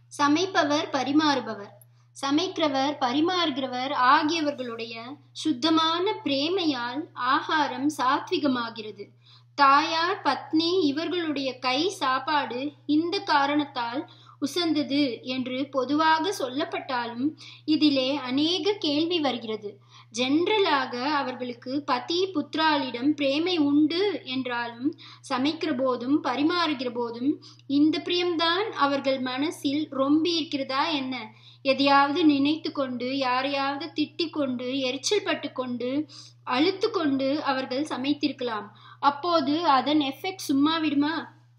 சமைப்பவர் பரிமாறுபவர். சமைக்கிறவர் பரிமாறுகிறவர் ஆகியவர்களுடைய சுத்தமான பிரேமையால் ஆகாரம் சாத்விகமாகிறது. தாயார் பத்னி இவர்களுடைய கை சாப்பாடு இந்த காரணத்தால் உசந்தது என்று பொதுவாக சொல்லப்பட்டாலும் இதிலே அநேக கேள்வி வருகிறது. ஜெனரலாக அவர்களுக்கு பதி புத்திராளிடம் பிரேமை உண்டு என்றாலும் சமைக்கிற போதும் பரிமாறுகிற போதும் இந்த பிரியம்தான் அவர்கள் மனசில் ரொம்பி இருக்கிறதா என்ன? எதையாவது நினைத்து கொண்டு யாரையாவது திட்டிக் கொண்டு எரிச்சல் பட்டு கொண்டு அழுத்து கொண்டு அவர்கள் சமைத்திருக்கலாம். அப்போது அதன் எஃபெக்ட் சும்மா விடுமா?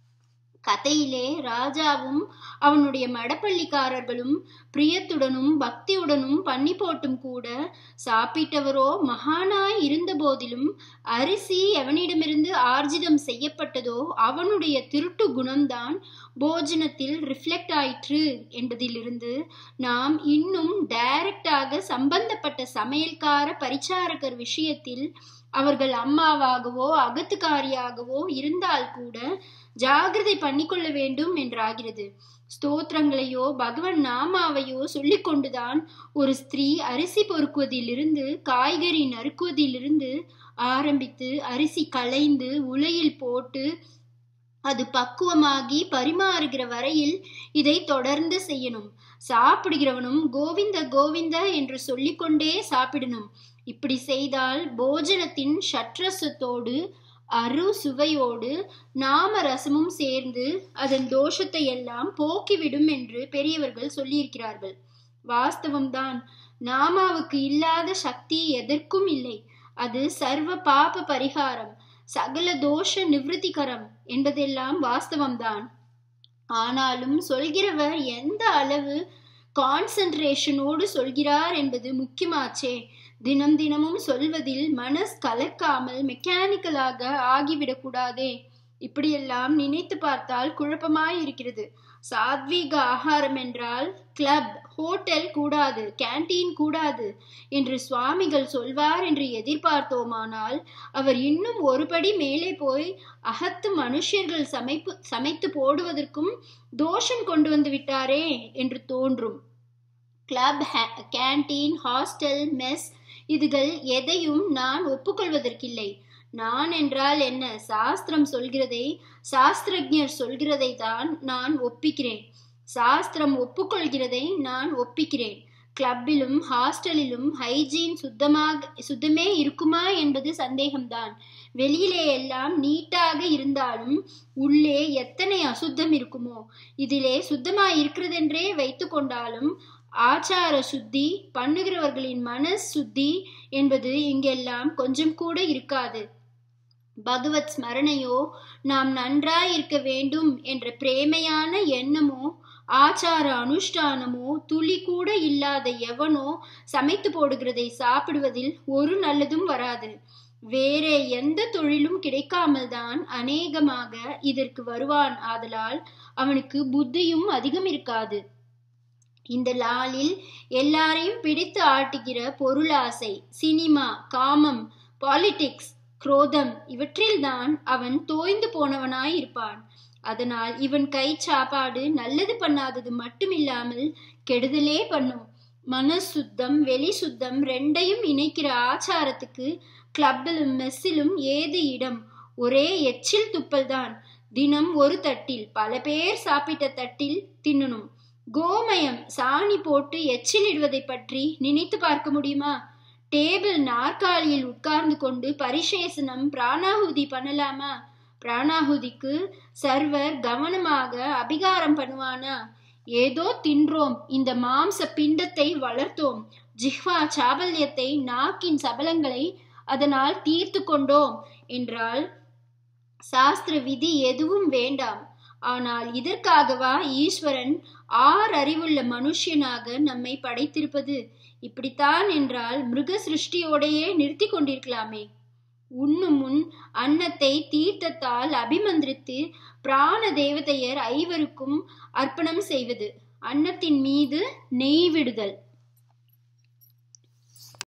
கதையிலே ராஜாவும் அவனுடைய மடப்பள்ளிக்காரர்களும் பிரியத்துடனும் பக்தியுடனும் பண்ணி போட்டும் கூட சாப்பிட்டவரோ மகானாய் இருந்த போதிலும் அரிசி எவனிடமிருந்து ஆர்ஜிதம் செய்யப்பட்டதோ அவனுடைய திருட்டு குணம்தான் போஜனத்தில் ரிஃப்ளெக்ட் ஆயிற்று என்பதிலிருந்து நாம் இன்னும் டைரக்டாக சம்பந்தப்பட்ட சமையல்கார பரிச்சாரகர் விஷயத்தில் அவர்கள் அம்மாவாகவோ அகத்துக்காரியாகவோ இருந்தால் கூட ஜாகிரதை பண்ணிக்கொள்ள வேண்டும் என்றாகிறது. ஸ்தோத்திரங்களையோ பகவன் நாமாவையோ சொல்லிக்கொண்டுதான் ஒரு ஸ்திரீ அரிசி பொறுக்குவதிலிருந்து காய்கறி நறுக்குவதிலிருந்து ஆரம்பித்து அரிசி களைந்து உலையில் போட்டு அது பக்குவமாகி பரிமாறுகிற வரையில் இதை தொடர்ந்து செய்யணும். சாப்பிடுகிறவனும் கோவிந்த கோவிந்த என்று சொல்லிக்கொண்டே சாப்பிடணும். இப்படி செய்தால் போஜனத்தின் ஷட்ரசத்தோடு அரு சுவையோடு நாம ரசமும் சேர்ந்து அதன் தோஷத்தை எல்லாம் போக்கிவிடும் என்று பெரியவர்கள் சொல்லியிருக்கிறார்கள். வாஸ்தவம்தான். நாமாவுக்கு இல்லாத சக்தி எதற்கும் இல்லை. அது சர்வ பாப பரிகாரம், சகல தோஷ நிவர்த்திகரம் என்பதெல்லாம் வாஸ்தவம்தான். ஆனாலும் சொல்கிறவர் எந்த அளவு கான்சென்ட்ரேஷனோடு சொல்கிறார் என்பது முக்கியமாச்சே. தினம் தினமும் சொல்வதில் மனஸ் கலக்காமல் மெக்கானிக்கலாக ஆகிவிடக்கூடாதே. இப்படியெல்லாம் நினைத்து பார்த்தால் குழப்பமாய் இருக்கிறது. சாத்வீக ஆகாரம் என்றால் கிளப், ஹோட்டல் கூடாது, கேண்டீன் கூடாது என்று சுவாமிகள் சொல்வார் என்று எதிர்பார்த்தோமானால் அவர் இன்னும் ஒருபடி மேலே போய் அகத்து மனுஷர்கள் சமைத்து போடுவதற்கும் தோஷம் கொண்டு வந்து விட்டாரே என்று தோன்றும். கிளப், கேண்டீன், ஹாஸ்டல், மெஸ் இதுகள் எதையும் நான் ஒப்புக்கொள்வதற்கில்லை. நான் என்றால் என்ன? சாஸ்திரம் சொல்கிறதை, சாஸ்திரஜர் சொல்கிறதை தான் நான் ஒப்பிக்கிறேன். சாஸ்திரம் ஒப்புக்கொள்கிறதை நான் ஒப்பிக்கிறேன். கிளப்பிலும் ஹாஸ்டலிலும் ஹைஜீன் சுத்தமே இருக்குமா என்பது சந்தேகம்தான். வெளியிலே எல்லாம் நீட்டாக இருந்தாலும் உள்ளே எத்தனை அசுத்தம் இருக்குமோ? இதிலே சுத்தமாய் இருக்கிறதென்றே வைத்து கொண்டாலும் ஆச்சார சுத்தி, பண்ணுகிறவர்களின் மனஸ் சுத்தி என்பது இங்கெல்லாம் கொஞ்சம் கூட இருக்காது. பகவத் ஸ்மரணையோ நாம் நன்றாய் இருக்க வேண்டும் என்ற பிரேமையான எண்ணமோ ஆச்சார அனுஷ்டானமோ துளி கூட இல்லாத எவனோ சமைத்து போடுகிறதை சாப்பிடுவதில் ஒரு நல்லதும் வராது. வேறே எந்த தொழிலும் கிடைக்காமல் தான் அநேகமாக இதற்கு வருவான். ஆதலால் அவனுக்கு புத்தியும் அதிகம் இருக்காது. இந்த லாலில் எல்லாரையும் பிடித்து ஆட்டுகிற பொருளாசை, சினிமா, காமம், பாலிடிக்ஸ், குரோதம் இவற்றில்தான் அவன் தோய்ந்து போனவனாய் இருப்பான். அதனால் இவன் கை சாப்பாடு நல்லது பண்ணாதது மட்டுமில்லாமல் கெடுதலே பண்ணும். மனசுத்தம் வெளி சுத்தம் ரெண்டையும் இணைக்கிற ஆச்சாரத்துக்கு கிளப்பிலும் மெஸ்ஸிலும் ஏது இடம்? ஒரே எச்சில் துப்பல் தான். தினம் ஒரு தட்டில் பல பேர் சாப்பிட்ட தட்டில் தின்னணும். கோமயம் சாணி போட்டு எச்சிலிடுவதை பற்றி நினைத்து பார்க்க முடியுமா? டேபிள் நாற்காலியில் உட்கார்ந்து கொண்டு பரிசேசனம் பிராணாகுதி பண்ணலாமா? பிராணாகுதிக்கு சர்வர் கவனமாக அபிகாரம் பண்ணுவானா? ஏதோ தின்றோம், இந்த மாம்ச பிண்டத்தை வளர்த்தோம், ஜிஹ்வா சாபல்யத்தை, நாக்கின் சபலங்களை அதனால் தீர்த்து கொண்டோம் என்றால் சாஸ்திர விதி எதுவும் வேண்டாம். ஆனால் இதற்காகவா ஈஸ்வரன் அறிவுள்ள மனுஷனாக நம்மை படைத்திருப்பது? இப்படித்தான் என்றால் மிருக சிருஷ்டியோடையே நிறுத்தி கொண்டிருக்கலாமே. உண்ணும் முன் அன்னத்தை தீர்த்தத்தால் அபிமந்திரித்து பிராண தேவதையர் ஐவருக்கும் அர்ப்பணம் செய்வது, அன்னத்தின் மீது நெய் விடுதல்,